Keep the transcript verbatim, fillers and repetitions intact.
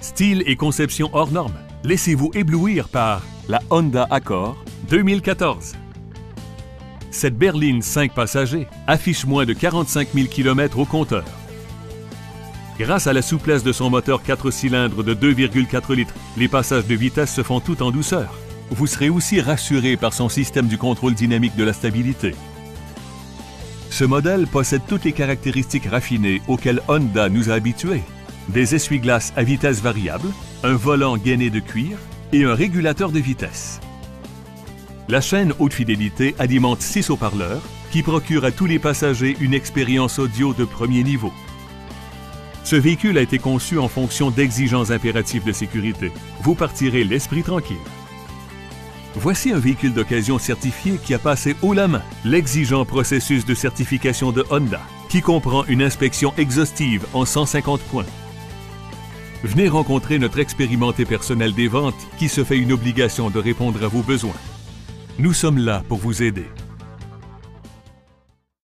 Style et conception hors normes. Laissez-vous éblouir par la Honda Accord deux mille quatorze. Cette berline cinq passagers affiche moins de quarante-cinq mille kilomètres au compteur. Grâce à la souplesse de son moteur quatre cylindres de deux virgule quatre litres, les passages de vitesse se font tout en douceur. Vous serez aussi rassuré par son système du contrôle dynamique de la stabilité. Ce modèle possède toutes les caractéristiques raffinées auxquelles Honda nous a habitués. Des essuie-glaces à vitesse variable, un volant gainé de cuir et un régulateur de vitesse. La chaîne haute fidélité alimente six haut-parleurs qui procurent à tous les passagers une expérience audio de premier niveau. Ce véhicule a été conçu en fonction d'exigences impératives de sécurité. Vous partirez l'esprit tranquille. Voici un véhicule d'occasion certifié qui a passé haut la main l'exigeant processus de certification de Honda, qui comprend une inspection exhaustive en cent cinquante points. Venez rencontrer notre expérimenté personnel des ventes qui se fait une obligation de répondre à vos besoins. Nous sommes là pour vous aider.